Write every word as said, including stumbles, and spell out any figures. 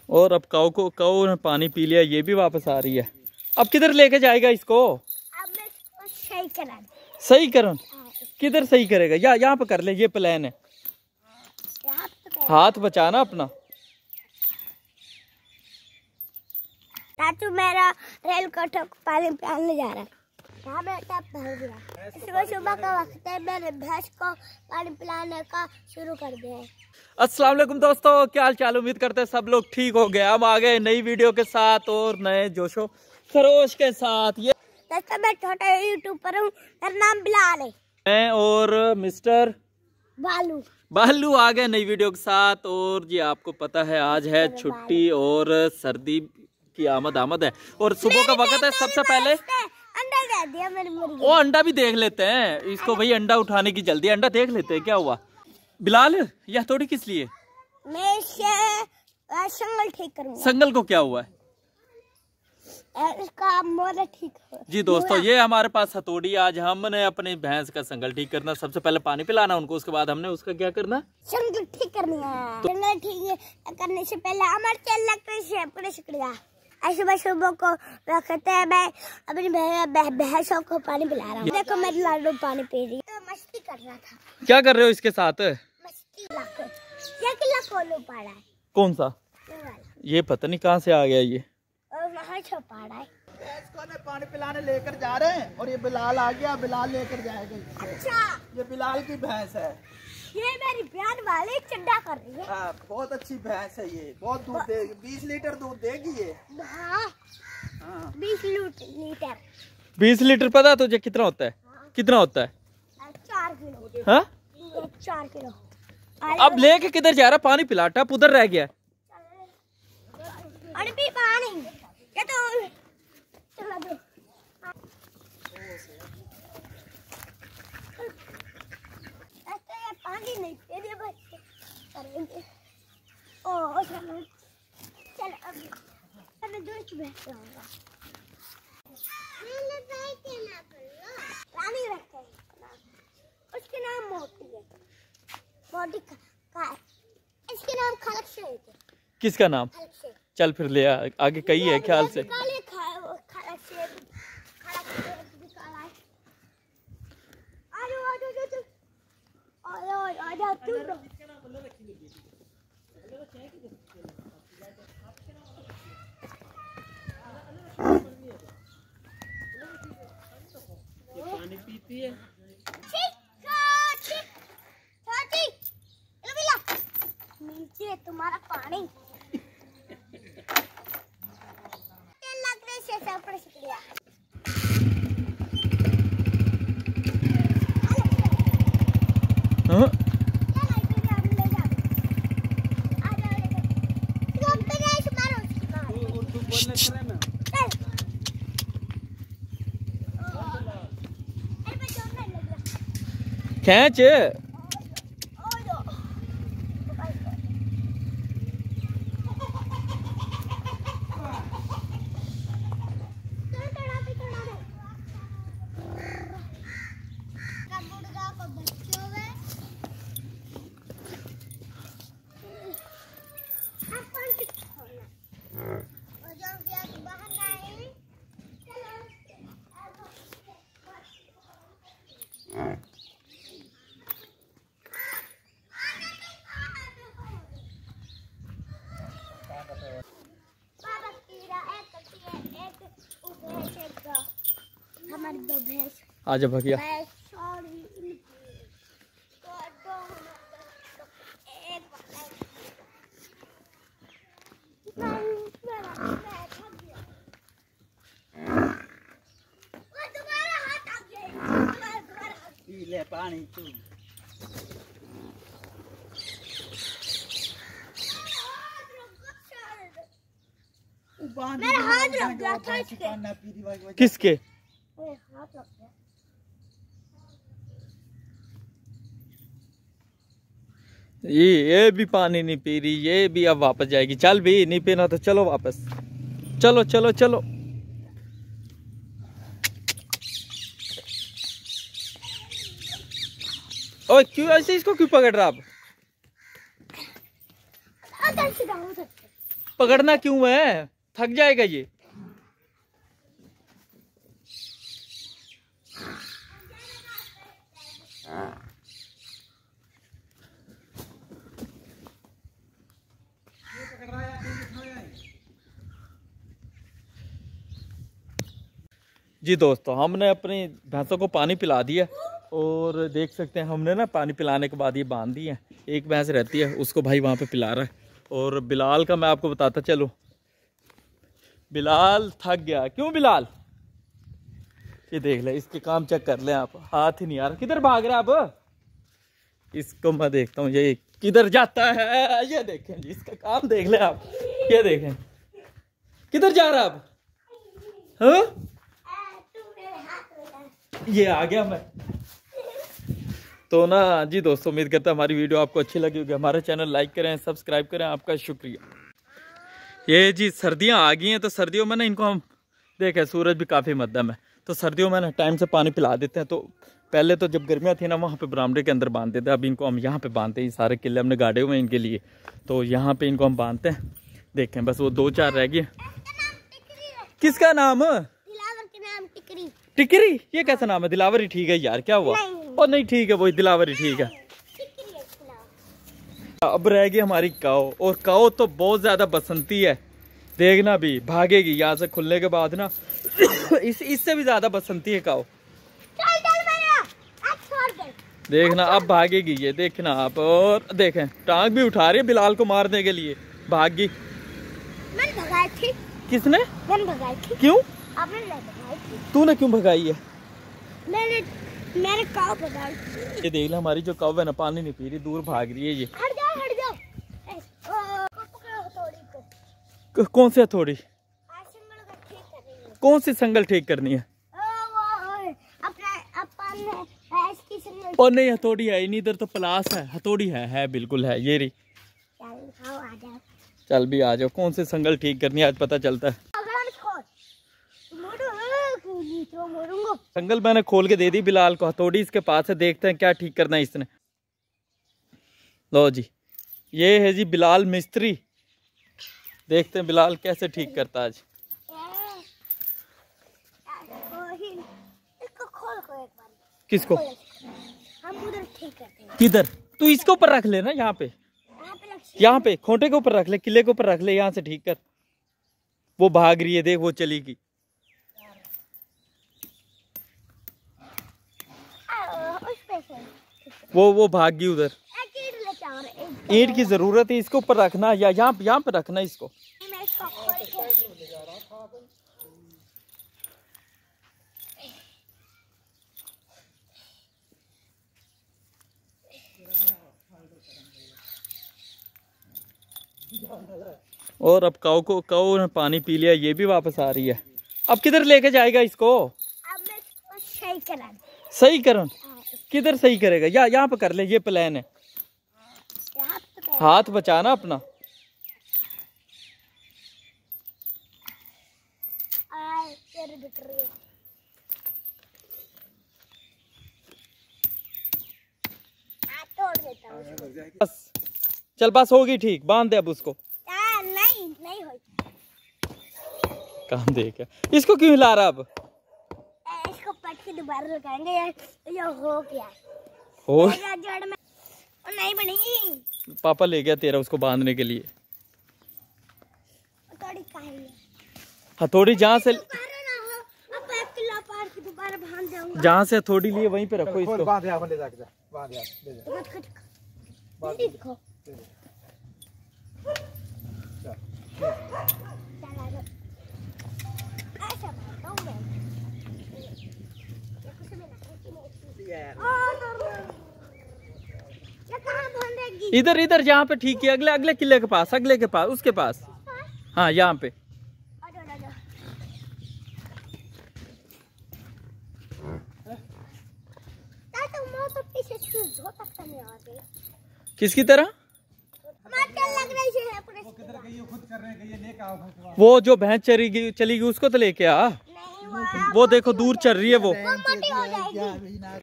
और अब काऊ को काऊ ने पानी पी लिया, ये भी वापस आ रही है। अब किधर लेके जाएगा इसको? अब मैं इसको सही करा सही करो। किधर सही करेगा? या यहाँ पे कर ले, ये प्लान है। हाथ बचाना अपना। चाचू मेरा रेल कोठो को पानी पिलाने जा रहा है। यहाँ बेटा भर गया। सुबह सुबह का वक्त है, मैंने भैंस को पानी पिलाने का शुरू कर दिया है। अस्सलाम वालेकुम दोस्तों, क्या हाल चाल? उम्मीद करते हैं सब लोग ठीक हो गए। हम आ गए नई वीडियो के साथ और नए जोशो खरोश के साथ। ये दोस्तों मैं छोटा यूट्यूबर हूँ, मेरा नाम बिलाल है। मैं और मिस्टर बालू बालू आ गए नई वीडियो के साथ। और जी आपको पता है आज है छुट्टी और सर्दी की आमद आमद है और सुबह का वक्त है। सबसे पहले अंडा दे दिया मेरी मुर्गी। वो अंडा भी देख लेते हैं इसको भाई, अंडा उठाने की जल्दी। अंडा देख लेते हैं क्या हुआ। बिलाल यह थोड़ी किस लिए? मैं इसे संगल ठीक करूंगा। संगल को क्या हुआ है? इसका मोरा ठीक हो। जी दोस्तों ये हमारे पास हथौड़ी। आज हमने अपनी भैंस का संगल ठीक करना। सबसे पहले पानी पिलाना उनको, उसके बाद हमने उसका क्या करना? संगल ठीक करनी है। तो संगल ठीक करने से पहले हमारे चल से पूरे शुक्रिया। सुबह सुबह को रखते हैं, मैं अपनी भैंसों को पानी पिला रहा हूँ। देखो मेरी लाडू पानी पी रही है। तो मस्ती कर रहा था। क्या कर रहे हो इसके साथ? मस्ती लाके ये किला कोलू पाड़ा है। कौन सा? ये पता नहीं कहाँ से आ गया ये। और वहाँ छुपाड़ा है। इसको ने पानी पिलाने लेकर जा रहे हैं और ये बिलाल आ गया। बिलाल लेकर जाएगा। अच्छा ये बिलाल की भैंस है। ये मेरी बहन वाली चड्डा कर रही है। हाँ बहुत अच्छी भैंस है ये, बहुत दूध देगी। बीस लीटर दूध देगी ये। हाँ हाँ बीस लीटर। बीस लीटर पता तुझे कितना होता है? हाँ। कितना होता है? चार किलो। हाँ चार किलो। अब लेके किधर जा रहा? पानी पिला, टप उधर रह गया। अरे भी पानी ये तो चला दो। पानी नहीं तेरे बच्चे करेंगे। ओ चलो चल अब मैं दूध बैठ जाऊंगा। रानी रखते हैं, उसके नाम मोटी है। मोटी का, का इसके नाम खलक से है। किसका नाम? खलक से। चल फिर ले आ, आगे कही है ख्याल से। काले खलक से खलक से निकाला है। आजो आजो आजो आजो आजो तू पानी पीती है। नीचे तुम्हारा पानी लगने से सब शुक्रिया। हाँ? खींच। हमारी दो भैंस। आजा भैया। पी ले पानी तू। मेरा हाथ लग गया था इसके। किसके? हाथ लग गया। ये ये भी पानी नहीं पी रही, ये भी अब वापस जाएगी। चल भी नहीं पीना तो चलो वापस। चलो चलो चलो। ओए क्यों ऐसे इसको क्यों पकड़ रहा? आप पकड़ना क्यों है, थक जाएगा ये। जी दोस्तों, हमने अपनी भैंसों को पानी पिला दिया और देख सकते हैं हमने ना पानी पिलाने के बाद ये बांध दी है। एक भैंस रहती है, उसको भाई वहाँ पे पिला रहा है। और बिलाल का मैं आपको बताता चलो, बिलाल थक गया। क्यों बिलाल? ये देख ले, इसके काम चेक कर ले आप, हाथ ही नहीं आ रहा। किधर भाग रहा है अब? इसको मैं देखता हूँ ये किधर जाता है। ये देखें जी, इसका काम देख ले आप। ये देखें किधर जा रहा है अब। हाँ ये आ गया मैं तो ना। जी दोस्तों, उम्मीद करता हूँ हमारी वीडियो आपको अच्छी लगी होगी। हमारे चैनल लाइक करें, सब्सक्राइब करें, आपका शुक्रिया। ये जी सर्दियाँ आ गई हैं, तो सर्दियों में ना इनको हम देखें, सूरज भी काफ़ी मध्यम है, तो सर्दियों में ना टाइम से पानी पिला देते हैं। तो पहले तो जब गर्मियाँ थी ना, वहाँ पे बरामदे के अंदर बांध देते हैं। अब इनको हम यहाँ पे बांधते हैं। सारे किले हमने गाड़े हुए हैं इनके लिए, तो यहाँ पे इनको हम बांधते हैं। देखें बस वो दो चार रह गए। किसका नाम? टिकरी। टिकरी? ये कैसा नाम है? दिलावरी ठीक है यार, क्या हुआ? और नहीं ठीक है, वही दिलावरी ठीक है। अब रह गई हमारी काओ, और काओ तो बहुत ज्यादा बसंती है। देखना भी भागेगी यहाँ से खुलने के बाद ना। इस इससे भी ज्यादा बसंती है काओ। देखना अब भागेगी ये, देखना आप। और देखें टांग भी उठा रही है बिलाल को मारने के लिए, भाग गई। मैंने भगाई थी। किसने? मैंने भगाई थी। क्यों? आपने भगाई थी। तूने क्यों भगाई है? मैंने मैंने काऊ भगाई। ये देख ले, हमारी जो काऊ है ना, पानी नहीं पी रही, दूर भाग रही है ये। हट जाओ, हट जाओ। ए, ओ, पकड़ो हथौड़ी को। कौन सी हथौड़ी? संगल को ठीक करनी है। कौन सी संगल ठीक करनी है? ओ, वो, ओ, अपना अपन भैंस की संगल। और नहीं, हथौड़ी है ही नहीं, इधर तो प्लास है। हथौड़ी है, है बिल्कुल है, ये रही। चल आओ, आ जाओ। चल भी आ जाओ। कौन सी संगल ठीक करनी है आज पता चलता है। संगल मैंने खोल के दे दी बिलाल को, हथौड़ी इसके पास है। देखते हैं क्या ठीक करना है इसने। लो जी, ये है जी बिलाल मिस्त्री। देखते हैं बिलाल कैसे ठीक करता है आज। इसको खोल को एक बार। किसको? हम उधर ठीक करते हैं। किधर? तू इसके ऊपर रख ले ना, यहाँ पे, यहाँ पे खोटे के ऊपर रख ले, किले के ऊपर रख ले, यहाँ से ठीक कर। वो भाग रही है, देख वो चलेगी। वो वो भाग गई उधर। ईंट की जरूरत है, इसके ऊपर रखना, या यहाँ यहाँ पे रखना इसको। और अब काऊ को काऊ ने पानी पी लिया, ये भी वापस आ रही है। अब किधर लेके जाएगा इसको? अब मैं इसको सही करा। सही करो। किधर सही करेगा? या यहाँ पे कर ले, ये प्लान है। हाथ बचाना अपना। बस चल, बस होगी ठीक, बांध दे अब उसको। नहीं नहीं हो। काम देख, इसको क्यों हिला रहा? अब इसको पट के दोबारा लगाएंगे यार। ये हो गया हो जड़ में और नहीं बनेगी। पापा ले गया तेरा उसको बांधने के लिए। हथौड़ी कहाँ है? हथौड़ी जहाँ से जहाँ से हथौड़ी लिए वहीं पे रखो इसको। बांध यार, ले जाके बांध यार, ले जा। देखो इधर इधर जहाँ पे ठीक है, अगले अगले किले के पास, अगले के पास, उसके पास। हाँ यहाँ पे। किसकी तरह? वो जो भैंस चली गई चली गई उसको तो लेके आ। वो देखो दूर चल रही है वो।